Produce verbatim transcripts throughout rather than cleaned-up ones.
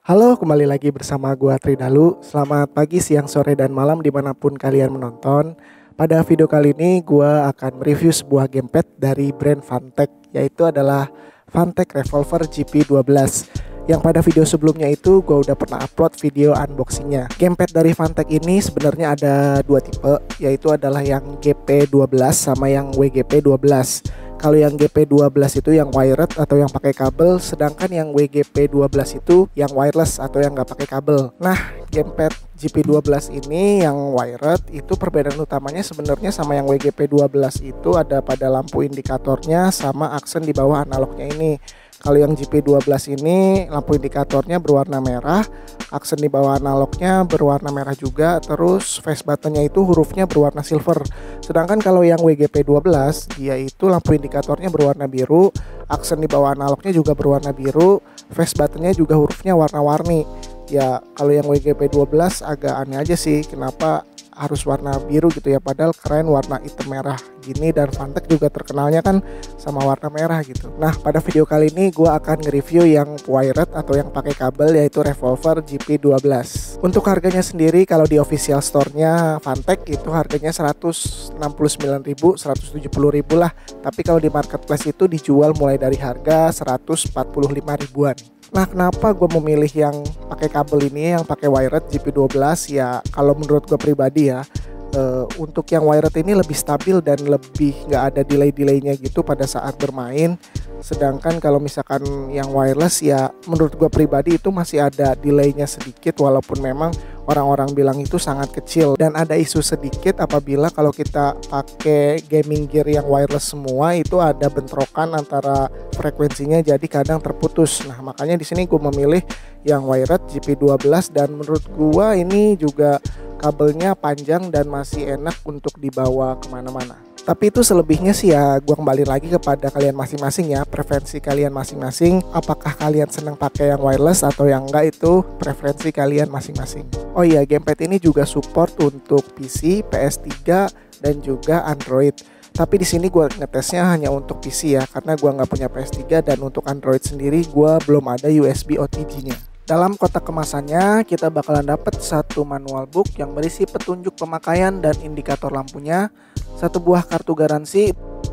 Halo, kembali lagi bersama gua Tridalu. Selamat pagi, siang, sore, dan malam dimanapun kalian menonton. Pada video kali ini gua akan mereview sebuah gamepad dari brand Fantech, yaitu adalah Fantech Revolver G P dua belas. Yang pada video sebelumnya itu gue udah pernah upload video unboxingnya. Gamepad dari Fantech ini sebenarnya ada dua tipe, yaitu adalah yang G P dua belas sama yang W G P dua belas. Kalau yang G P dua belas itu yang wired atau yang pakai kabel, sedangkan yang W G P dua belas itu yang wireless atau yang nggak pakai kabel. Nah, gamepad G P dua belas ini yang wired itu perbedaan utamanya sebenarnya sama yang W G P dua belas itu ada pada lampu indikatornya sama aksen di bawah analognya ini. Kalau yang G P dua belas ini lampu indikatornya berwarna merah, aksen di bawah analognya berwarna merah juga, terus face buttonnya itu hurufnya berwarna silver. Sedangkan kalau yang W G P dua belas dia itu lampu indikatornya berwarna biru, aksen di bawah analognya juga berwarna biru, face buttonnya juga hurufnya warna-warni. Ya kalau yang W G P dua belas agak aneh aja sih, kenapa harus warna biru gitu ya, padahal keren warna hitam merah gini, dan Fantech juga terkenalnya kan sama warna merah gitu. Nah, pada video kali ini gue akan nge-review yang wired atau yang pakai kabel, yaitu Revolver G P dua belas. Untuk harganya sendiri kalau di official store-nya Fantech itu harganya seratus enam puluh sembilan ribu, seratus tujuh puluh ribu lah. Tapi kalau di marketplace itu dijual mulai dari harga seratus empat puluh lima ribuan. Nah, kenapa gue memilih yang pakai kabel ini, yang pakai wired G P dua belas? Ya kalau menurut gue pribadi ya, uh, untuk yang wired ini lebih stabil dan lebih nggak ada delay-delaynya gitu pada saat bermain. Sedangkan kalau misalkan yang wireless ya menurut gue pribadi itu masih ada delaynya sedikit, walaupun memang orang-orang bilang itu sangat kecil, dan ada isu sedikit apabila kalau kita pakai gaming gear yang wireless semua itu ada bentrokan antara frekuensinya, jadi kadang terputus. Nah, makanya di sini gue memilih yang wired G P dua belas, dan menurut gue ini juga kabelnya panjang dan masih enak untuk dibawa kemana-mana. Tapi itu selebihnya sih ya gue kembali lagi kepada kalian masing-masing ya, preferensi kalian masing-masing. Apakah kalian senang pakai yang wireless atau yang enggak, itu preferensi kalian masing-masing. Oh iya, gamepad ini juga support untuk P C, P S tiga, dan juga Android. Tapi di sini gue ngetesnya hanya untuk P C ya, karena gue nggak punya P S tiga, dan untuk Android sendiri gue belum ada U S B O T G-nya. Dalam kotak kemasannya kita bakalan dapat satu manual book yang berisi petunjuk pemakaian dan indikator lampunya, satu buah kartu garansi,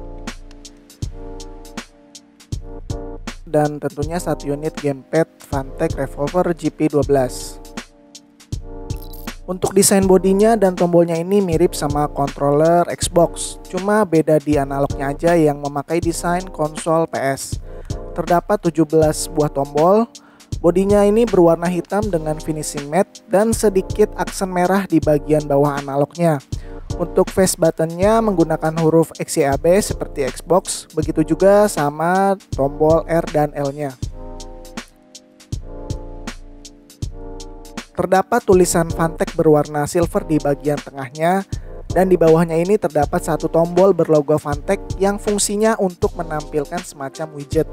dan tentunya satu unit gamepad Fantech Revolver G P dua belas. Untuk desain bodinya dan tombolnya ini mirip sama controller Xbox, cuma beda di analognya aja yang memakai desain konsol P S. Terdapat tujuh belas buah tombol. Bodinya ini berwarna hitam dengan finishing matte dan sedikit aksen merah di bagian bawah analognya. Untuk face buttonnya menggunakan huruf X Y A B seperti Xbox, begitu juga sama tombol R dan L-nya. Terdapat tulisan Fantech berwarna silver di bagian tengahnya, dan di bawahnya ini terdapat satu tombol berlogo Fantech yang fungsinya untuk menampilkan semacam widget.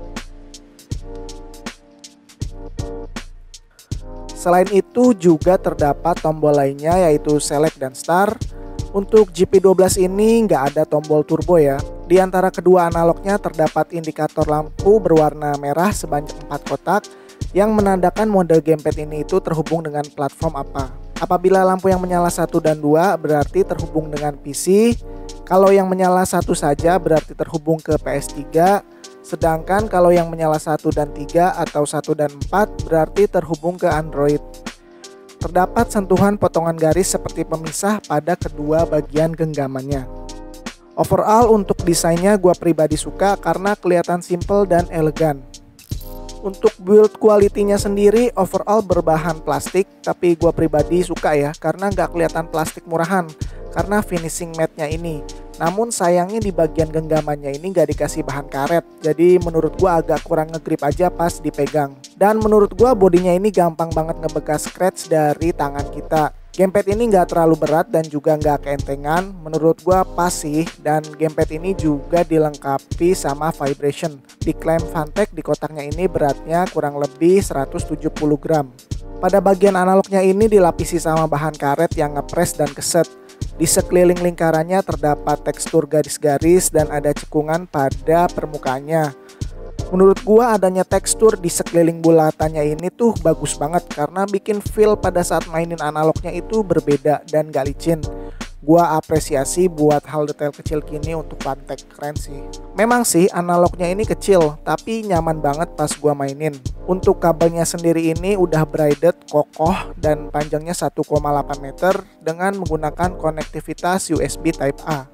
Selain itu juga terdapat tombol lainnya, yaitu select dan start. Untuk G P dua belas ini nggak ada tombol turbo ya. Di antara kedua analognya terdapat indikator lampu berwarna merah sebanyak empat kotak yang menandakan model gamepad ini itu terhubung dengan platform apa. Apabila lampu yang menyala satu dan dua berarti terhubung dengan P C. Kalau yang menyala satu saja berarti terhubung ke P S tiga. Sedangkan kalau yang menyala satu dan tiga atau satu dan empat berarti terhubung ke Android. Terdapat sentuhan potongan garis seperti pemisah pada kedua bagian genggamannya. Overall untuk desainnya gue pribadi suka karena kelihatan simple dan elegan. Untuk build quality-nya sendiri overall berbahan plastik, tapi gue pribadi suka ya karena nggak kelihatan plastik murahan karena finishing matte-nya ini. Namun sayangnya di bagian genggamannya ini nggak dikasih bahan karet, jadi menurut gua agak kurang ngegrip aja pas dipegang. Dan menurut gua bodinya ini gampang banget ngebekas scratch dari tangan kita. Gamepad ini nggak terlalu berat dan juga nggak keentengan, menurut gua pas sih. Dan gamepad ini juga dilengkapi sama vibration. Diklaim Fantech di kotaknya ini beratnya kurang lebih seratus tujuh puluh gram. Pada bagian analognya ini dilapisi sama bahan karet yang ngepres dan keset. Di sekeliling lingkarannya terdapat tekstur garis-garis dan ada cekungan pada permukaannya. Menurut gua adanya tekstur di sekeliling bulatannya ini tuh bagus banget karena bikin feel pada saat mainin analognya itu berbeda dan gak licin. Gua apresiasi buat hal detail kecil gini untuk Fantek, keren sih. Memang sih analognya ini kecil tapi nyaman banget pas gua mainin. Untuk kabelnya sendiri ini udah braided, kokoh dan panjangnya satu koma delapan meter dengan menggunakan konektivitas U S B Type A.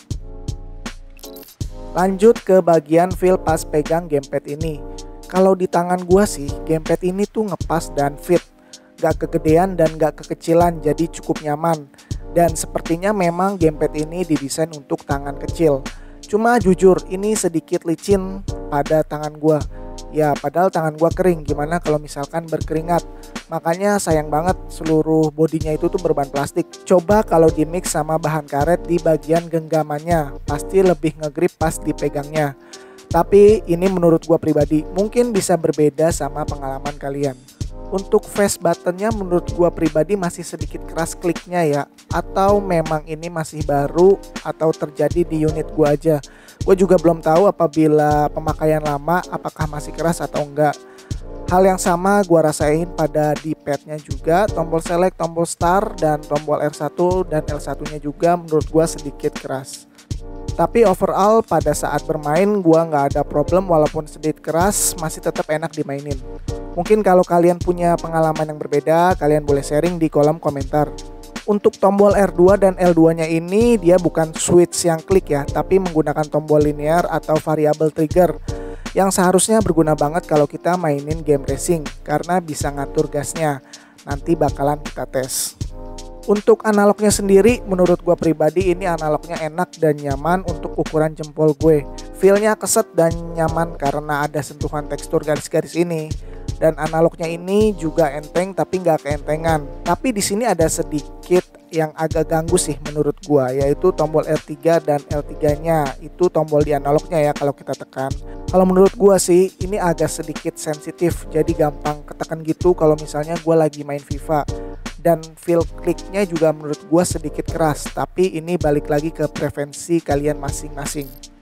Lanjut ke bagian feel pas pegang gamepad ini. Kalau di tangan gua sih, gamepad ini tuh ngepas dan fit. Gak kegedean dan gak kekecilan, jadi cukup nyaman. Dan sepertinya memang gamepad ini didesain untuk tangan kecil. Cuma jujur, ini sedikit licin pada tangan gua. Ya padahal tangan gua kering, gimana kalau misalkan berkeringat. Makanya sayang banget seluruh bodinya itu tuh berbahan plastik. Coba kalau di mix sama bahan karet di bagian genggamannya, pasti lebih ngegrip pas dipegangnya. Tapi ini menurut gua pribadi, mungkin bisa berbeda sama pengalaman kalian. Untuk face buttonnya menurut gua pribadi masih sedikit keras kliknya ya. Atau memang ini masih baru atau terjadi di unit gua aja. Gue juga belum tahu apabila pemakaian lama apakah masih keras atau enggak. Hal yang sama gue rasain pada D-padnya juga. Tombol select, tombol start, dan tombol R satu dan L satu nya juga menurut gue sedikit keras. Tapi overall pada saat bermain gue nggak ada problem, walaupun sedikit keras masih tetap enak dimainin. Mungkin kalau kalian punya pengalaman yang berbeda, kalian boleh sharing di kolom komentar. Untuk tombol R dua dan L dua nya ini dia bukan switch yang klik ya, tapi menggunakan tombol linear atau variable trigger yang seharusnya berguna banget kalau kita mainin game racing karena bisa ngatur gasnya. Nanti bakalan kita tes. Untuk analognya sendiri menurut gue pribadi ini analognya enak dan nyaman untuk ukuran jempol gue. Feelnya keset dan nyaman karena ada sentuhan tekstur garis-garis ini. Dan analognya ini juga enteng tapi nggak keentengan. Tapi di sini ada sedikit yang agak ganggu sih menurut gua, yaitu tombol R tiga dan L tiga nya. Itu tombol di analognya ya kalau kita tekan. Kalau menurut gua sih ini agak sedikit sensitif, jadi gampang ketekan gitu kalau misalnya gua lagi main FIFA. Dan feel kliknya juga menurut gua sedikit keras, tapi ini balik lagi ke preferensi kalian masing-masing.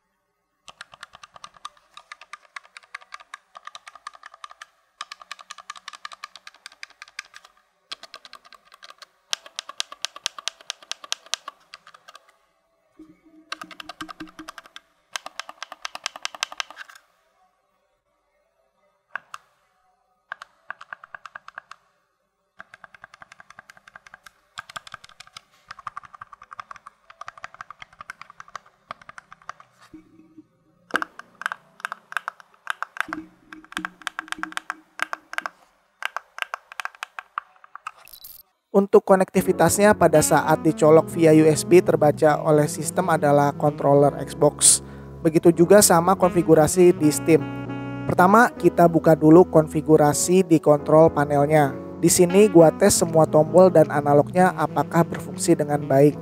Untuk konektivitasnya pada saat dicolok via U S B terbaca oleh sistem adalah controller Xbox. Begitu juga sama konfigurasi di Steam. Pertama kita buka dulu konfigurasi di kontrol panelnya. Di sini gua tes semua tombol dan analognya apakah berfungsi dengan baik.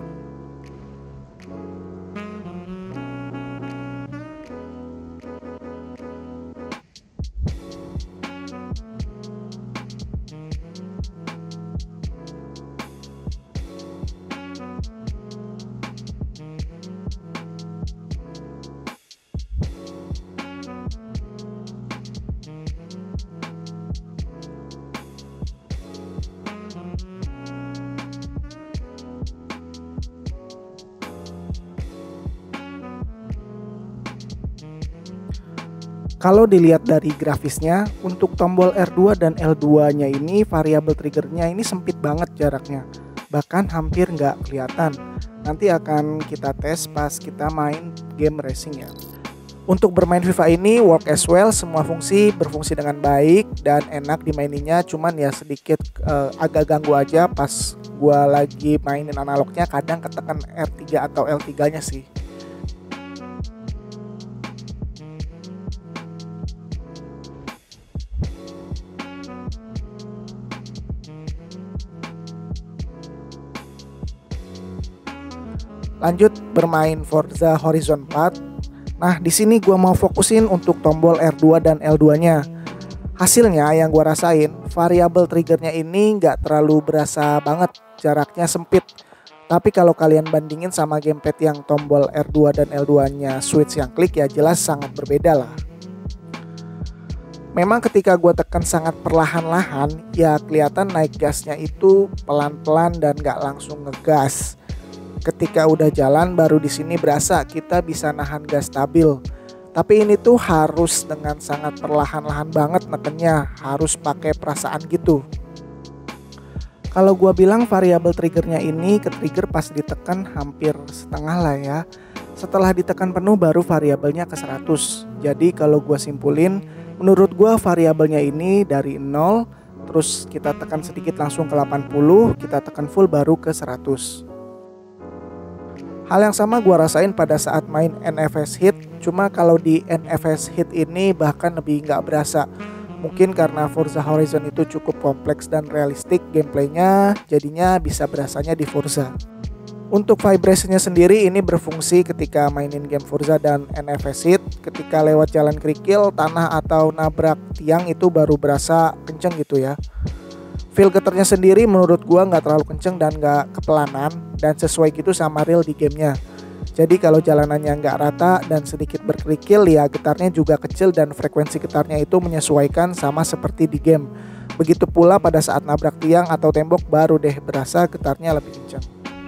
Kalau dilihat dari grafisnya, untuk tombol R dua dan L dua nya ini variabel triggernya ini sempit banget jaraknya, bahkan hampir nggak kelihatan. Nanti akan kita tes pas kita main game racing ya. Untuk bermain FIFA ini work as well, semua fungsi berfungsi dengan baik dan enak dimaininya. Cuman ya sedikit uh, agak ganggu aja pas gua lagi mainin analognya, kadang ketekan R tiga atau L tiga nya sih. Lanjut bermain Forza Horizon empat. Nah, di sini gua mau fokusin untuk tombol R dua dan L dua nya. Hasilnya yang gua rasain, variabel triggernya ini nggak terlalu berasa banget, jaraknya sempit. Tapi kalau kalian bandingin sama gamepad yang tombol R dua dan L dua nya switch yang klik ya jelas sangat berbeda lah. Memang ketika gue tekan sangat perlahan-lahan, ya kelihatan naik gasnya itu pelan-pelan dan gak langsung ngegas. Ketika udah jalan baru di sini berasa kita bisa nahan gas stabil. Tapi ini tuh harus dengan sangat perlahan-lahan banget nekennya, harus pakai perasaan gitu. Kalau gue bilang variabel triggernya ini ke trigger pas ditekan hampir setengah lah ya. Setelah ditekan penuh baru variabelnya ke seratus. Jadi kalau gue simpulin, menurut gue variabelnya ini dari nol, terus kita tekan sedikit langsung ke delapan puluh, kita tekan full baru ke seratus. Hal yang sama gue rasain pada saat main N F S Hit, cuma kalau di N F S Hit ini bahkan lebih nggak berasa. Mungkin karena Forza Horizon itu cukup kompleks dan realistik gameplaynya, jadinya bisa berasanya di Forza. Untuk vibration-nya sendiri ini berfungsi ketika mainin game Forza dan N F S Hit. Ketika lewat jalan kerikil, tanah atau nabrak tiang itu baru berasa kenceng gitu ya. Feel getarnya sendiri menurut gua nggak terlalu kenceng dan nggak kepelanan, dan sesuai gitu sama real di gamenya. Jadi kalau jalanannya nggak rata dan sedikit berkerikil, ya getarnya juga kecil dan frekuensi getarnya itu menyesuaikan sama seperti di game. Begitu pula pada saat nabrak tiang atau tembok baru deh berasa getarnya lebih kencang.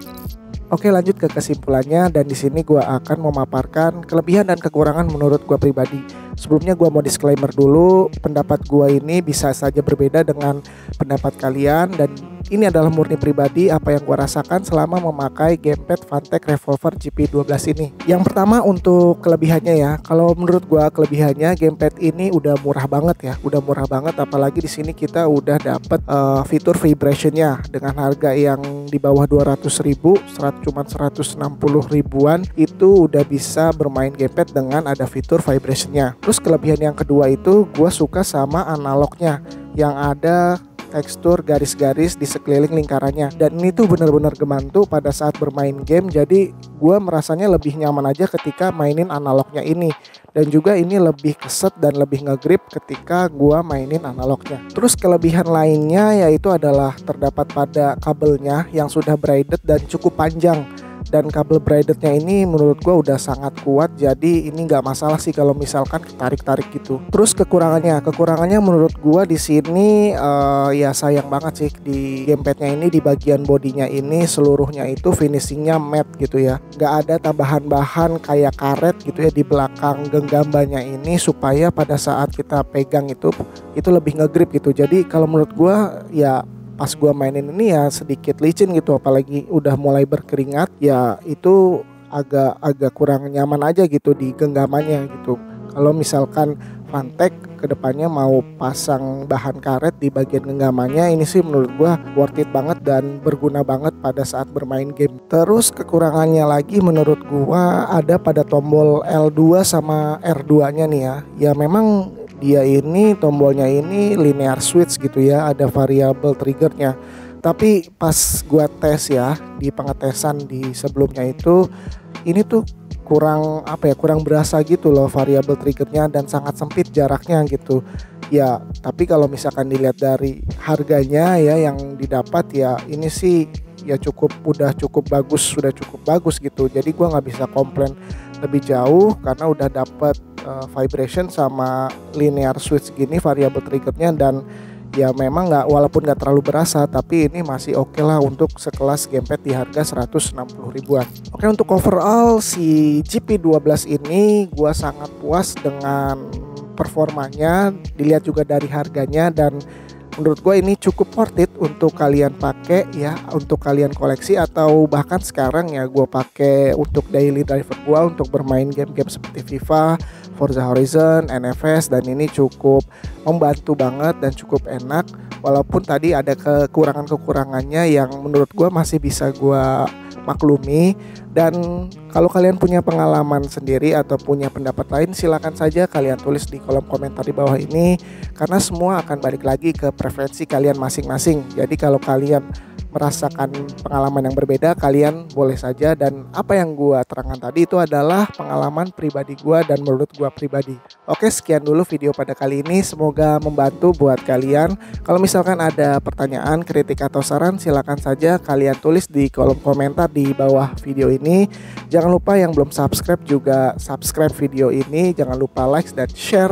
Oke, lanjut ke kesimpulannya, dan di sini gue akan memaparkan kelebihan dan kekurangan menurut gue pribadi. Sebelumnya gue mau disclaimer dulu, pendapat gue ini bisa saja berbeda dengan pendapat kalian, dan ini adalah murni pribadi apa yang gue rasakan selama memakai gamepad Fanatec Revolver G P dua belas ini. Yang pertama untuk kelebihannya ya, kalau menurut gue kelebihannya gamepad ini udah murah banget ya, udah murah banget, apalagi di sini kita udah dapet uh, fitur vibrationnya dengan harga yang di bawah dua ratus ribu, cuma seratus enam puluh ribuan, itu udah bisa bermain gamepad dengan ada fitur vibrationnya. Terus kelebihan yang kedua itu gue suka sama analognya yang ada tekstur garis-garis di sekeliling lingkarannya, dan ini tuh bener-bener ngebantu pada saat bermain game. Jadi gue merasanya lebih nyaman aja ketika mainin analognya ini, dan juga ini lebih keset dan lebih ngegrip ketika gue mainin analognya. Terus kelebihan lainnya yaitu adalah terdapat pada kabelnya yang sudah braided dan cukup panjang. Dan kabel braidednya ini menurut gue udah sangat kuat, jadi ini nggak masalah sih kalau misalkan tarik-tarik gitu. Terus kekurangannya, kekurangannya menurut gue di sini uh, ya sayang banget sih di gamepadnya ini, di bagian bodinya ini seluruhnya itu finishingnya matte gitu ya. Nggak ada tambahan bahan kayak karet gitu ya di belakang genggamannya ini supaya pada saat kita pegang itu itu lebih ngegrip gitu. Jadi kalau menurut gue ya pas gua mainin ini ya sedikit licin gitu, apalagi udah mulai berkeringat ya itu agak agak kurang nyaman aja gitu di genggamannya gitu. Kalau misalkan Fanatec kedepannya mau pasang bahan karet di bagian genggamannya, ini sih menurut gua worth it banget dan berguna banget pada saat bermain game. Terus kekurangannya lagi menurut gua ada pada tombol L dua sama R dua nya nih ya. Ya memang dia ini tombolnya ini linear switch gitu ya, ada variabel triggernya. Tapi pas gua tes ya di pengetesan di sebelumnya itu, ini tuh kurang apa ya, kurang berasa gitu loh variabel triggernya, dan sangat sempit jaraknya gitu. Ya tapi kalau misalkan dilihat dari harganya ya yang didapat, ya ini sih ya cukup udah cukup bagus, sudah cukup bagus gitu. Jadi gua nggak bisa komplain lebih jauh karena udah dapet uh, vibration sama linear switch gini variabel triggernya, dan ya memang nggak, walaupun nggak terlalu berasa, tapi ini masih oke okay lah untuk sekelas gamepad di harga seratus enam puluh ribuan. Oke, untuk overall si G P dua belas ini gua sangat puas dengan performanya, dilihat juga dari harganya, dan menurut gue ini cukup worth it untuk kalian pakai ya, untuk kalian koleksi, atau bahkan sekarang ya gue pakai untuk daily driver gue untuk bermain game-game seperti FIFA, Forza Horizon, N F S, dan ini cukup membantu banget dan cukup enak. Walaupun tadi ada kekurangan-kekurangannya yang menurut gue masih bisa gue maklumi. Dan kalau kalian punya pengalaman sendiri atau punya pendapat lain, silakan saja kalian tulis di kolom komentar di bawah ini, karena semua akan balik lagi ke preferensi kalian masing-masing. Jadi kalau kalian merasakan pengalaman yang berbeda, kalian boleh saja, dan apa yang gua terangkan tadi itu adalah pengalaman pribadi gua dan menurut gua pribadi. Oke, sekian dulu video pada kali ini, semoga membantu buat kalian. Kalau misalkan ada pertanyaan, kritik atau saran, silakan saja kalian tulis di kolom komentar di bawah video ini. Jangan lupa yang belum subscribe juga subscribe video ini, jangan lupa like dan share,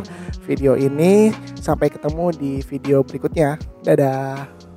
video ini. Sampai ketemu di video berikutnya. Dadah.